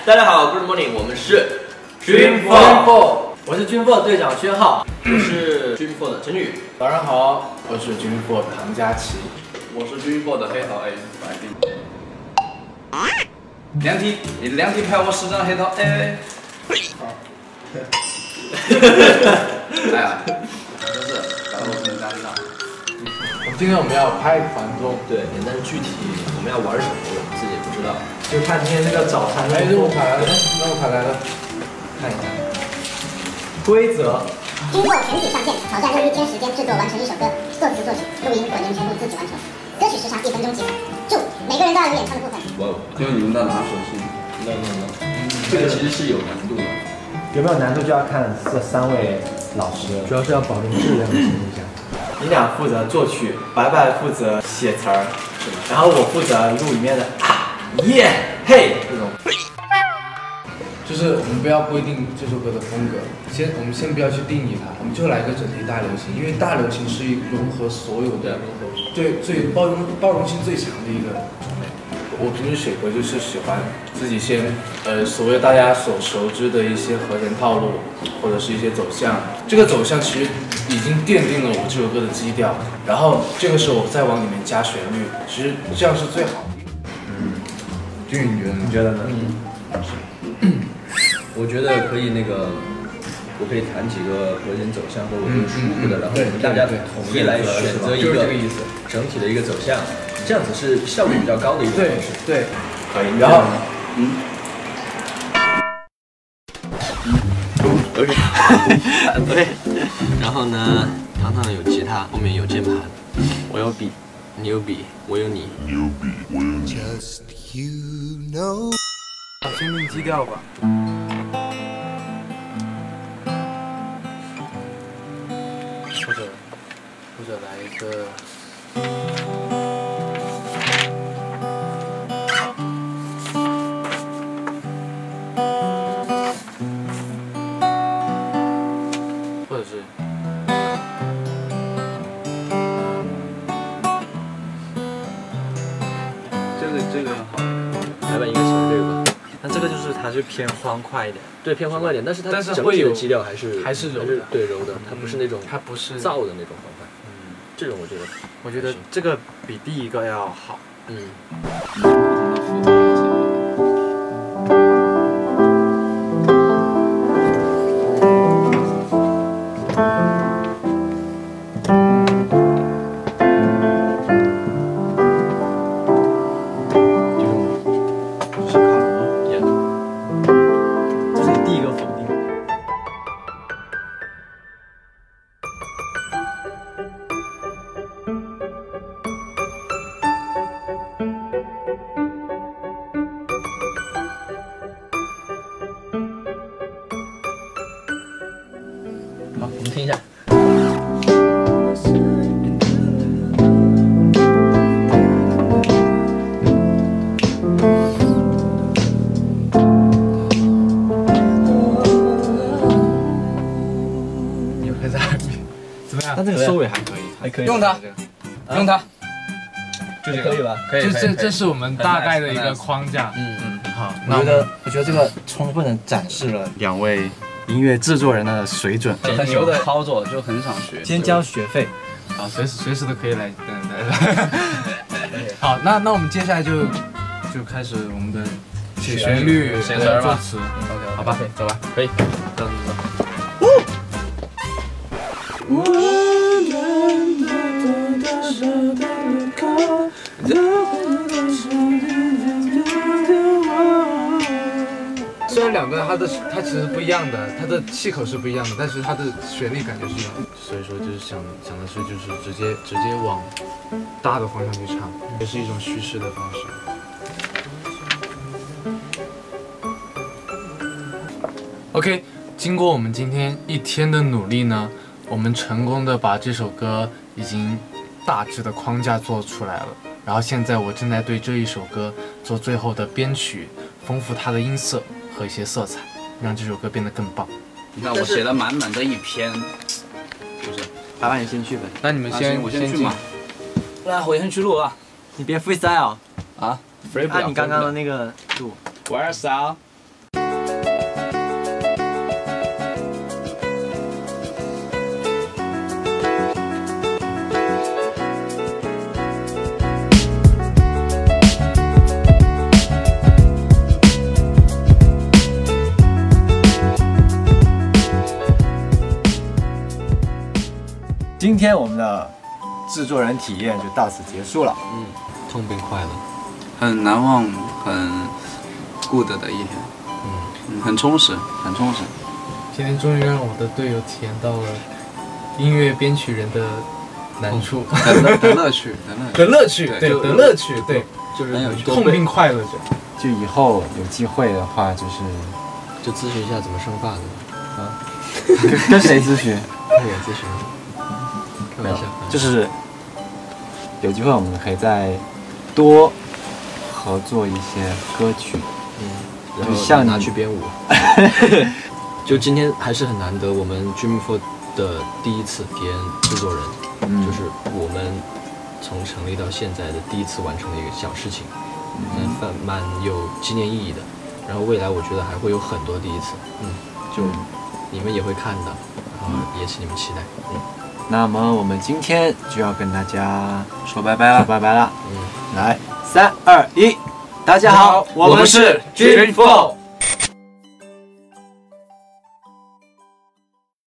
大家好 ，Good morning， 我们是 Dream Four，我是 Dream Four 队长薛浩， 我是 Dream Four 的陈宇。 早上好，我是 Dream Four 唐佳琪， 我是 Dream Four 的黑桃 A 白冰。量体，你量体拍我10张黑桃 A。好。哎呀，真是搞得我很尴尬。 今天我们要拍团综， 对，但是具体我们要玩什么，我们自己也不知道。 就看今天这个早餐的任务卡来了，任务卡来了， 看一下规则。 经过全体上线，挑战用1天时间制作完成一首歌，作词作曲、录音、混音全部自己完成，歌曲时长1分钟即可。注：每个人都要有演唱的部分。 哇，就你们在拿手心。 No， 这个其实是有难度的。 有没有难度就要看这3位老师，主要是要保证质量的情况下。你俩负责作曲，白白负责写词儿，然后我负责录里面的耶嘿这种。 就是我们不要规定这首歌的风格，我们先不要去定义它，我们就来一个整体大流行，因为大流行是融合所有的，对最包容性最强的一个。我平时写歌就是喜欢自己先所谓大家所熟知的一些和弦套路，或者是一些走向，这个走向其实已经奠定了我这首歌的基调，然后这个时候我再往里面加旋律，其实这样是最好的。俊宇你觉得呢？ 我觉得可以我可以弹几个和弦走向或者是舒服的，然后我们大家统一来选择一个整体的一个走向，这样子是效率比较高的一种方式。 对， 可以。 然后 OK， 然后呢，糖糖有吉他，后面有键盘，我有笔，你有笔，我有你。 先定基调吧。或者来一个。或者是。这个好。 来吧，应该喜欢这个吧。 那这个就是它是偏欢快一点， 对，偏欢快一点，但是它整会有体的基调还是柔的， 对柔的，它不是那种燥的那种欢快。这种我觉得这个比第一个要好。 好，我们听一下。 你会在耳边怎么样？ 但这个收尾还可以， 用它，用它， 就这个可以吧？ 可以。 这是我们大概的一个框架。 好，我觉得这个充分的展示了2位音乐制作人的水准， 很牛的操作，就很想学。 先交学费， 好，随时都可以来等。好，那我们接下来就开始我们的写旋律、 写词吧。 作词。好吧，走吧， 可以。 走。 虽然2段它其实不一样的，它的气口是不一样的，但是它的旋律感觉是一样的。所以说就是想的是就是直接往大的方向去唱，也是一种叙事的方式。OK， 经过我们今天1天的努力呢，我们成功的把这首歌已经大致的框架做出来了。然后现在我正在对这一首歌做最后的编曲，丰富它的音色和一些色彩，让这首歌变得更棒。 你看我写了满满的1篇，是不是？ 麻烦你先去呗。 那你们我先去嘛。 来，我先去录啊，你别 freestyle 啊， 按你刚刚的那个录。 玩啥？ 今天我们的制作人体验就到此结束了。 痛并快乐， 很难忘，很 good 的一天，很充实，很充实。 今天终于让我的队友体验到了音乐编曲人的难处， 的乐趣， 的乐趣，对，的乐趣，对， 就是痛并快乐着。 就以后有机会的话，就咨询一下怎么生发的啊？ 跟谁咨询？ 跟我咨询。 没有，就是有机会我们可以再多合作一些歌曲， 然后像拿去编舞。就今天还是很难得，我们 Dream4 的第一次体验制作人，就是我们从成立到现在的第一次完成的一个小事情，蛮有纪念意义的。然后未来我觉得还会有很多第一次，就你们也会看到，然后也请你们期待。 那么我们今天就要跟大家说拜拜了，来，3、2、1，大家好，我们是 Dream4。